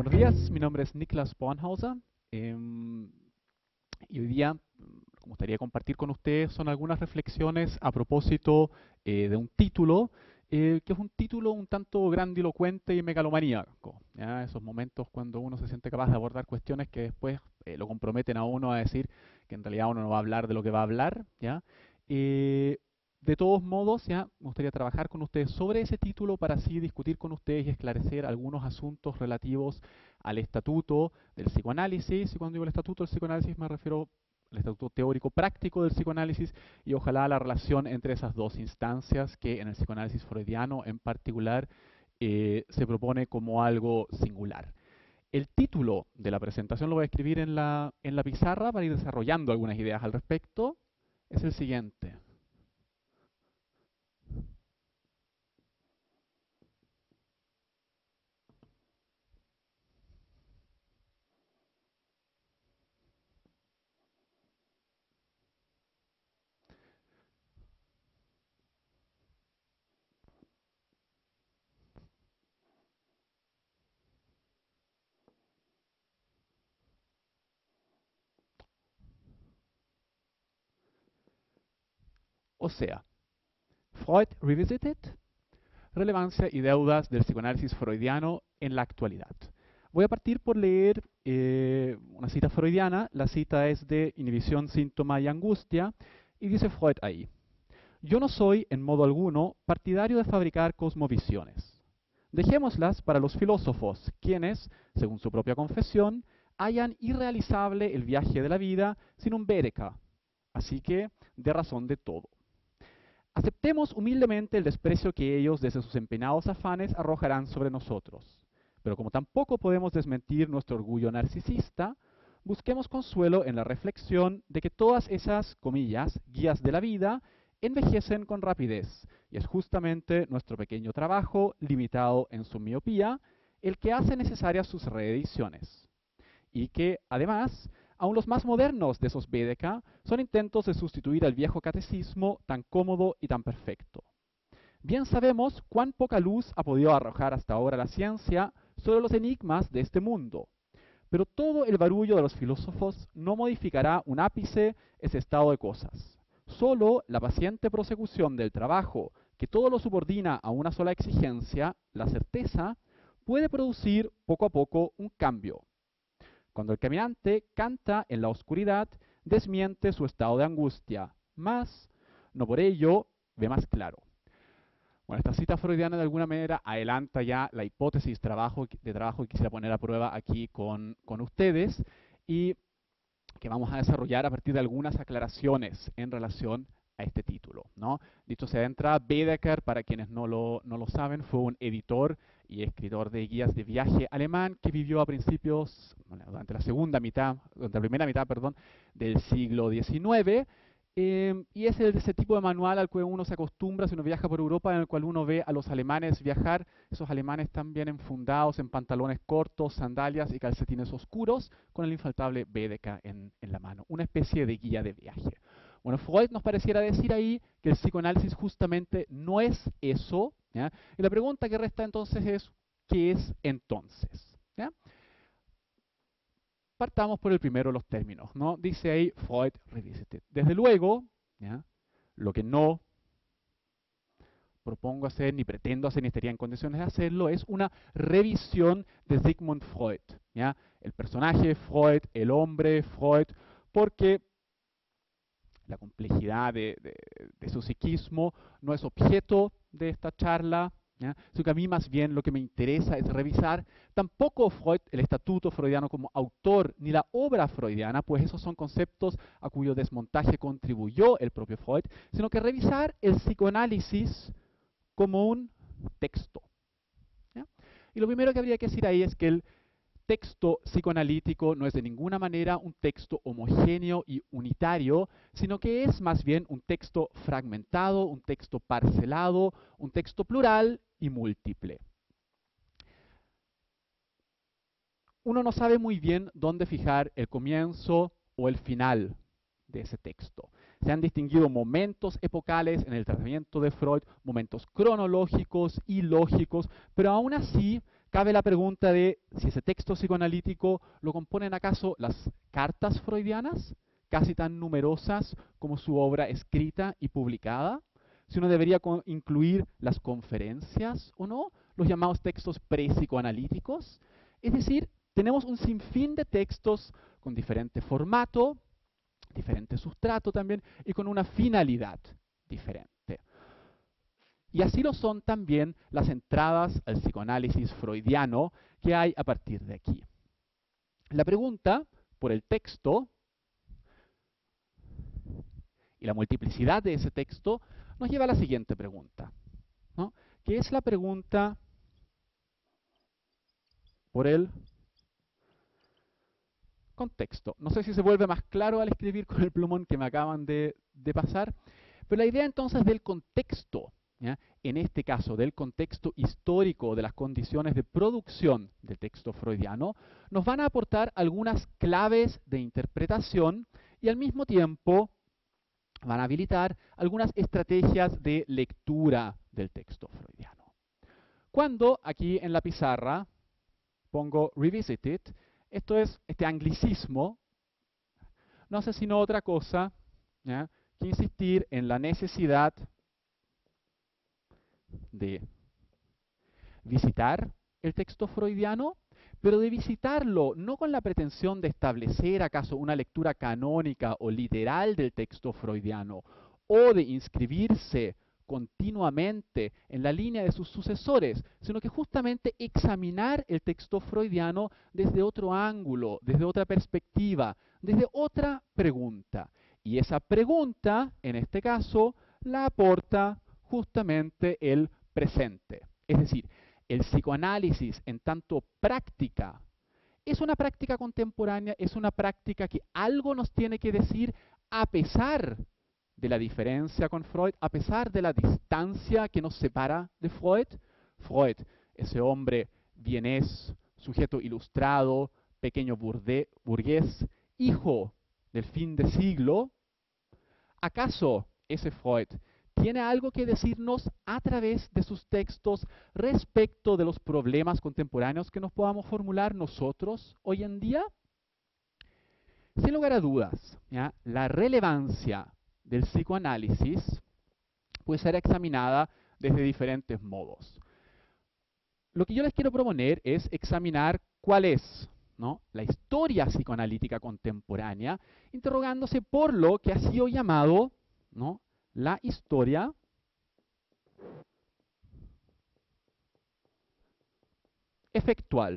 Buenos días, mi nombre es Niklas Bornhauser y hoy día me gustaría compartir con ustedes son algunas reflexiones a propósito de un título que es un título un tanto grandilocuente y megalomaníaco. ¿Ya? Esos momentos cuando uno se siente capaz de abordar cuestiones que después lo comprometen a uno a decir que en realidad uno no va a hablar de lo que va a hablar. ¿Ya? Eh, de todos modos, ya me gustaría trabajar con ustedes sobre ese título para así discutir con ustedes y esclarecer algunos asuntos relativos al estatuto del psicoanálisis. Y cuando digo el estatuto del psicoanálisis me refiero al estatuto teórico práctico del psicoanálisis y ojalá la relación entre esas dos instancias que en el psicoanálisis freudiano en particular se propone como algo singular. El título de la presentación lo voy a escribir en la pizarra para ir desarrollando algunas ideas al respecto. Es el siguiente. O sea, Freud Revisited, relevancia y deudas del psicoanálisis freudiano en la actualidad. Voy a partir por leer una cita freudiana. La cita es de Inhibición, Síntoma y Angustia, y dice Freud ahí: yo no soy, en modo alguno, partidario de fabricar cosmovisiones. Dejémoslas para los filósofos, quienes, según su propia confesión, hallan irrealizable el viaje de la vida sin un Béreka, así que de razón de todo. Aceptemos humildemente el desprecio que ellos, desde sus empeinados afanes, arrojarán sobre nosotros. Pero como tampoco podemos desmentir nuestro orgullo narcisista, busquemos consuelo en la reflexión de que todas esas, comillas, guías de la vida, envejecen con rapidez, y es justamente nuestro pequeño trabajo, limitado en su miopía, el que hace necesarias sus reediciones. Y que, además, aun los más modernos de esos Baedeker son intentos de sustituir al viejo catecismo tan cómodo y tan perfecto. Bien sabemos cuán poca luz ha podido arrojar hasta ahora la ciencia sobre los enigmas de este mundo, pero todo el barullo de los filósofos no modificará un ápice ese estado de cosas. Solo la paciente prosecución del trabajo, que todo lo subordina a una sola exigencia, la certeza, puede producir poco a poco un cambio. Cuando el caminante canta en la oscuridad, desmiente su estado de angustia, mas no por ello ve más claro. Bueno, esta cita freudiana de alguna manera adelanta ya la hipótesis de trabajo que quisiera poner a prueba aquí con ustedes y que vamos a desarrollar a partir de algunas aclaraciones en relación a este título, ¿no? Dicho sea de entrada, Baedeker, para quienes no lo saben, fue un editor y escritor de guías de viaje alemán que vivió a principios, bueno, durante la primera mitad, perdón, del siglo XIX. Y es ese tipo de manual al cual uno se acostumbra si uno viaja por Europa, en el cual uno ve a los alemanes viajar, esos alemanes tan bien enfundados en pantalones cortos, sandalias y calcetines oscuros, con el infaltable Baedeker en la mano, una especie de guía de viaje. Bueno, Freud nos pareciera decir ahí que el psicoanálisis justamente no es eso, ¿ya? Y la pregunta que resta entonces es, ¿qué es entonces? ¿Ya? Partamos por el primero de los términos, ¿no? Dice ahí Freud Revisited. Desde luego, ¿ya? Lo que no propongo hacer, ni pretendo hacer, ni estaría en condiciones de hacerlo, es una revisión de Sigmund Freud, ¿ya? El personaje Freud, el hombre Freud, porque la complejidad de su psiquismo no es objeto de esta charla, ¿ya? Sino que a mí más bien lo que me interesa es revisar tampoco Freud, el estatuto freudiano como autor, ni la obra freudiana, pues esos son conceptos a cuyo desmontaje contribuyó el propio Freud, sino que revisar el psicoanálisis como un texto, ¿ya? Y lo primero que habría que decir ahí es que el texto psicoanalítico no es de ninguna manera un texto homogéneo y unitario, sino que es más bien un texto fragmentado, un texto parcelado, un texto plural y múltiple. Uno no sabe muy bien dónde fijar el comienzo o el final de ese texto. Se han distinguido momentos epocales en el tratamiento de Freud, momentos cronológicos y lógicos, pero aún así cabe la pregunta de si ese texto psicoanalítico lo componen acaso las cartas freudianas, casi tan numerosas como su obra escrita y publicada, si uno debería incluir las conferencias o no, los llamados textos pre-psicoanalíticos. Es decir, tenemos un sinfín de textos con diferente formato, diferente sustrato también, y con una finalidad diferente. Y así lo son también las entradas al psicoanálisis freudiano que hay a partir de aquí. La pregunta por el texto y la multiplicidad de ese texto nos lleva a la siguiente pregunta, ¿no? Que es la pregunta por el contexto. No sé si se vuelve más claro al escribir con el plumón que me acaban de pasar, pero la idea entonces del contexto, ¿ya? En este caso del contexto histórico de las condiciones de producción del texto freudiano, nos van a aportar algunas claves de interpretación y al mismo tiempo van a habilitar algunas estrategias de lectura del texto freudiano. Cuando aquí en la pizarra pongo revisited, esto es este anglicismo, no hace sino otra cosa, ¿ya?, que insistir en la necesidad de visitar el texto freudiano, pero de visitarlo no con la pretensión de establecer acaso una lectura canónica o literal del texto freudiano, o de inscribirse continuamente en la línea de sus sucesores, sino que justamente examinar el texto freudiano desde otro ángulo, desde otra perspectiva, desde otra pregunta. Y esa pregunta, en este caso, la aporta justamente el presente. Es decir, el psicoanálisis en tanto práctica es una práctica contemporánea, es una práctica que algo nos tiene que decir a pesar de la diferencia con Freud, a pesar de la distancia que nos separa de Freud. Freud, ese hombre vienés, sujeto ilustrado, pequeño burgués, hijo del fin de siglo, ¿acaso ese Freud tiene algo que decirnos a través de sus textos respecto de los problemas contemporáneos que nos podamos formular nosotros hoy en día? Sin lugar a dudas, ¿ya?, la relevancia del psicoanálisis puede ser examinada desde diferentes modos. Lo que yo les quiero proponer es examinar cuál es, ¿no?, la historia psicoanalítica contemporánea, interrogándose por lo que ha sido llamado, ¿no?, la historia efectual.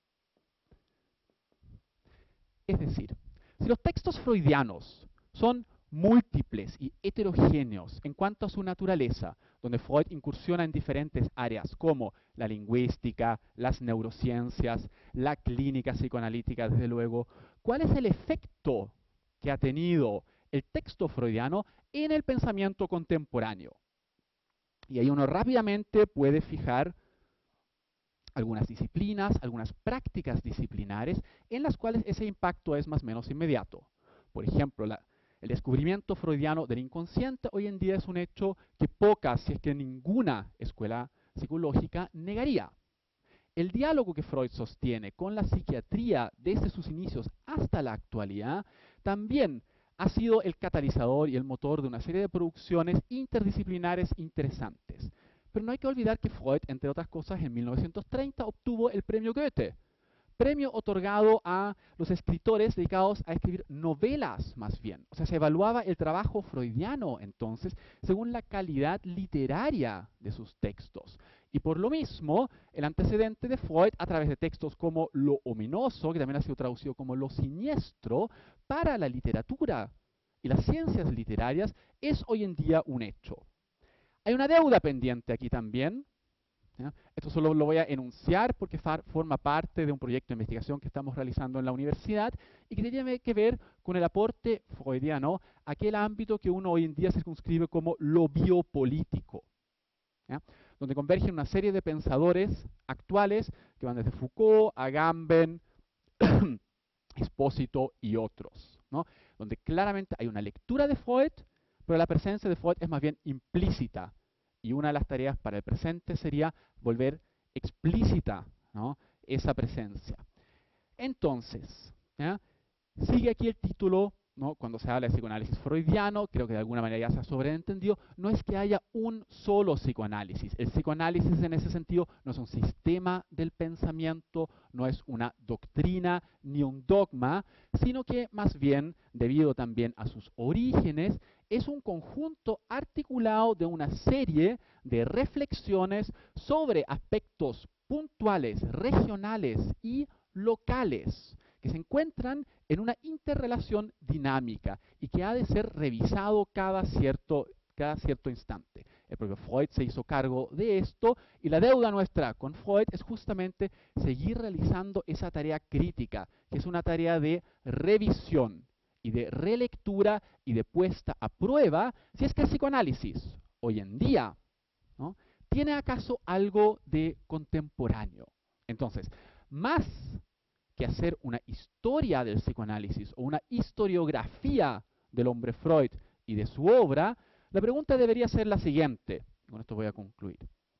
Es decir, si los textos freudianos son múltiples y heterogéneos en cuanto a su naturaleza, donde Freud incursiona en diferentes áreas como la lingüística, las neurociencias, la clínica psicoanalítica, desde luego, ¿cuál es el efecto que ha tenido el texto freudiano en el pensamiento contemporáneo? Y ahí uno rápidamente puede fijar algunas disciplinas, algunas prácticas disciplinares en las cuales ese impacto es más o menos inmediato. Por ejemplo, el descubrimiento freudiano del inconsciente hoy en día es un hecho que pocas, si es que ninguna escuela psicológica negaría. El diálogo que Freud sostiene con la psiquiatría desde sus inicios hasta la actualidad también ha sido el catalizador y el motor de una serie de producciones interdisciplinares interesantes. Pero no hay que olvidar que Freud, entre otras cosas, en 1930 obtuvo el premio Goethe, premio otorgado a los escritores dedicados a escribir novelas más bien. O sea, se evaluaba el trabajo freudiano entonces según la calidad literaria de sus textos. Y por lo mismo, el antecedente de Freud, a través de textos como Lo ominoso, que también ha sido traducido como Lo siniestro, para la literatura y las ciencias literarias, es hoy en día un hecho. Hay una deuda pendiente aquí también, ¿ya? Esto solo lo voy a enunciar porque forma parte de un proyecto de investigación que estamos realizando en la universidad y que tiene que ver con el aporte freudiano a aquel ámbito que uno hoy en día circunscribe como lo biopolítico, ¿ya?, donde convergen una serie de pensadores actuales que van desde Foucault, Agamben, Espósito y otros, ¿no?, donde claramente hay una lectura de Freud, pero la presencia de Freud es más bien implícita. Y una de las tareas para el presente sería volver explícita ¿no? Esa presencia. Entonces, ¿ya? Sigue aquí el título, ¿no? Cuando se habla de psicoanálisis freudiano, creo que de alguna manera ya se ha sobreentendido, no es que haya un solo psicoanálisis. El psicoanálisis en ese sentido no es un sistema del pensamiento, no es una doctrina ni un dogma, sino que más bien, debido también a sus orígenes, es un conjunto articulado de una serie de reflexiones sobre aspectos puntuales, regionales y locales que se encuentran en una interrelación dinámica y que ha de ser revisado cada cierto instante. El propio Freud se hizo cargo de esto y la deuda nuestra con Freud es justamente seguir realizando esa tarea crítica, que es una tarea de revisión y de relectura y de puesta a prueba si es que el psicoanálisis hoy en día, ¿no?, tiene acaso algo de contemporáneo. Entonces, más que hacer una historia del psicoanálisis o una historiografía del hombre Freud y de su obra, la pregunta debería ser la siguiente. Con esto voy a concluir.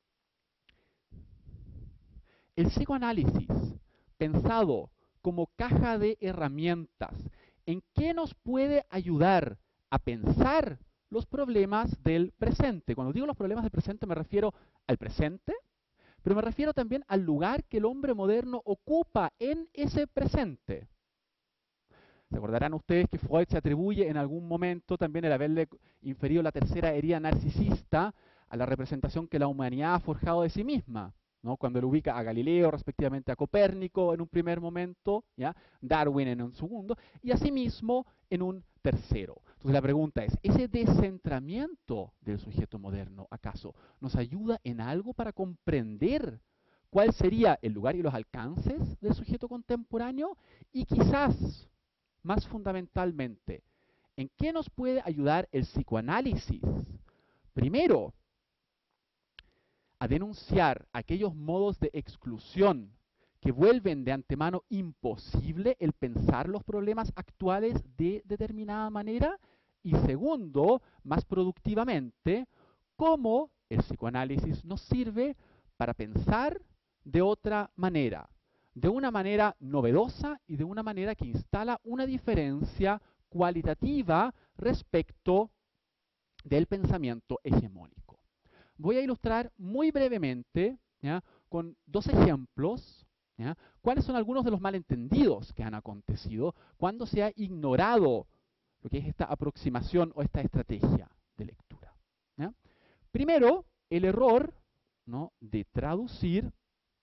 El psicoanálisis, pensado como caja de herramientas, ¿en qué nos puede ayudar a pensar los problemas del presente? Cuando digo los problemas del presente me refiero al presente, pero me refiero también al lugar que el hombre moderno ocupa en ese presente. Se acordarán ustedes que Freud se atribuye en algún momento también el haberle inferido la tercera herida narcisista a la representación que la humanidad ha forjado de sí misma, ¿no? Cuando lo ubica a Galileo, respectivamente a Copérnico en un primer momento, ¿ya?, Darwin en un segundo, y asimismo en un tercero. Entonces la pregunta es, ¿ese descentramiento del sujeto moderno acaso nos ayuda en algo para comprender cuál sería el lugar y los alcances del sujeto contemporáneo? Y quizás, más fundamentalmente, ¿en qué nos puede ayudar el psicoanálisis? Primero, a denunciar aquellos modos de exclusión que vuelven de antemano imposible el pensar los problemas actuales de determinada manera. Y segundo, más productivamente, cómo el psicoanálisis nos sirve para pensar de otra manera, de una manera novedosa y de una manera que instala una diferencia cualitativa respecto del pensamiento hegemónico. Voy a ilustrar muy brevemente, ¿ya?, con dos ejemplos, ¿ya?, cuáles son algunos de los malentendidos que han acontecido cuando se ha ignorado lo que es esta aproximación o esta estrategia de lectura, ¿ya? Primero, el error, ¿no?, de traducir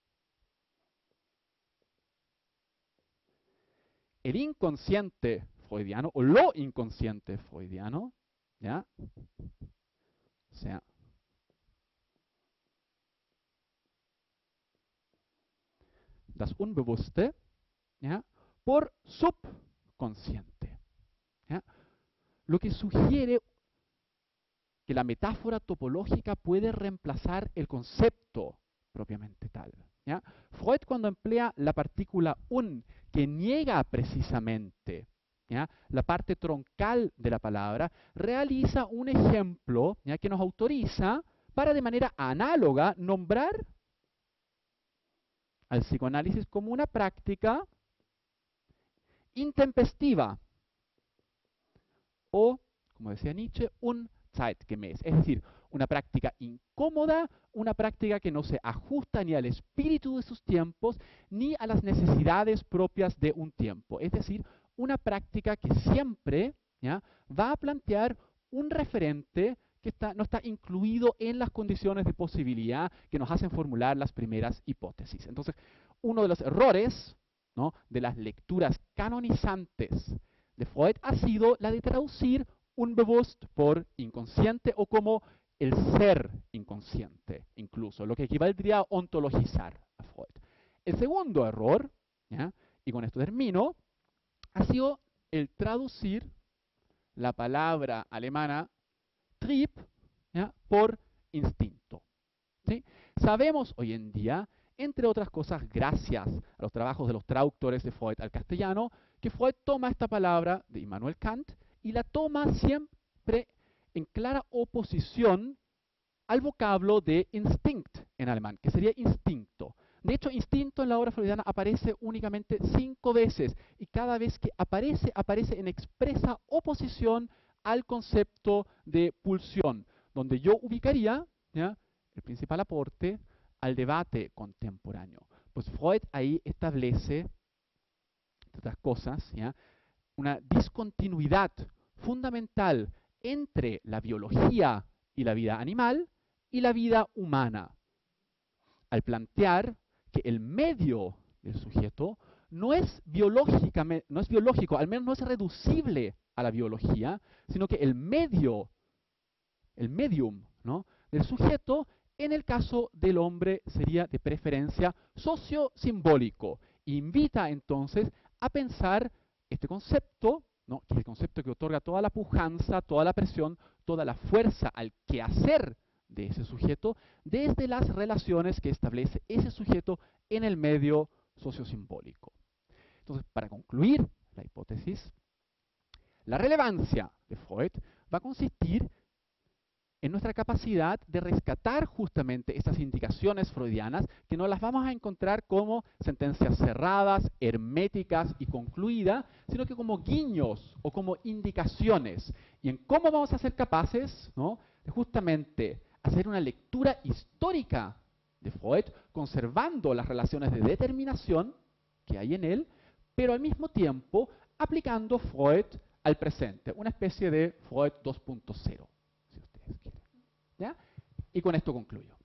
el inconsciente freudiano o lo inconsciente freudiano, ¿ya?, o sea, das Unbewusste, ¿ya?, por subconsciente, ¿ya?, lo que sugiere que la metáfora topológica puede reemplazar el concepto propiamente tal, ¿ya? Freud, cuando emplea la partícula un, que niega precisamente, ¿ya?, la parte troncal de la palabra, realiza un ejemplo, ¿ya?, que nos autoriza para de manera análoga nombrar al psicoanálisis como una práctica intempestiva o, como decía Nietzsche, un Zeitgemäß, es decir, una práctica incómoda, una práctica que no se ajusta ni al espíritu de sus tiempos, ni a las necesidades propias de un tiempo. Es decir, una práctica que siempre, ¿ya?, va a plantear un referente que no está incluido en las condiciones de posibilidad que nos hacen formular las primeras hipótesis. Entonces, uno de los errores, ¿no?, de las lecturas canonizantes de Freud ha sido la de traducir Unbewusst por inconsciente o como el ser inconsciente, incluso, lo que equivaldría a ontologizar a Freud. El segundo error, ¿ya?, y con esto termino, ha sido el traducir la palabra alemana Trieb, ¿ya?, por instinto, ¿sí? Sabemos hoy en día, entre otras cosas, gracias a los trabajos de los traductores de Freud al castellano, que Freud toma esta palabra de Immanuel Kant y la toma siempre en clara oposición al vocablo de Instinct en alemán, que sería instinto, De hecho, instinto en la obra freudiana aparece únicamente 5 veces, y cada vez que aparece, aparece en expresa oposición al concepto de pulsión, donde yo ubicaría, ¿ya?, el principal aporte al debate contemporáneo. Pues Freud ahí establece, entre otras cosas, ¿ya?, una discontinuidad fundamental entre la biología y la vida animal y la vida humana, al plantear que el medio del sujeto no es biológico, al menos no es reducible a la biología, sino que el medio, el medium, ¿no?, del sujeto, en el caso del hombre sería de preferencia sociosimbólico. Invita entonces a pensar este concepto, ¿no?, que es el concepto que otorga toda la pujanza, toda la presión, toda la fuerza al quehacer de ese sujeto, desde las relaciones que establece ese sujeto en el medio sociosimbólico. Entonces, para concluir la hipótesis, la relevancia de Freud va a consistir en nuestra capacidad de rescatar justamente estas indicaciones freudianas, que no las vamos a encontrar como sentencias cerradas, herméticas y concluidas, sino que como guiños o como indicaciones. Y en cómo vamos a ser capaces, ¿no?, de justamente hacer una lectura histórica de Freud, conservando las relaciones de determinación que hay en él, pero al mismo tiempo aplicando Freud al presente, una especie de Freud 2.0. Si ustedes quieren. ¿Ya? Y con esto concluyo.